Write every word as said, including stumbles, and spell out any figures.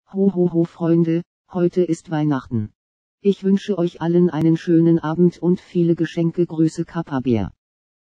Ho ho ho Freunde, heute ist Weihnachten. Ich wünsche euch allen einen schönen Abend und viele Geschenke. Grüße Kappa Bär.